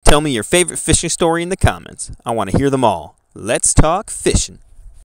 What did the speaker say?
Tell me your favorite fishing story in the comments. I want to hear them all. Let's talk fishing.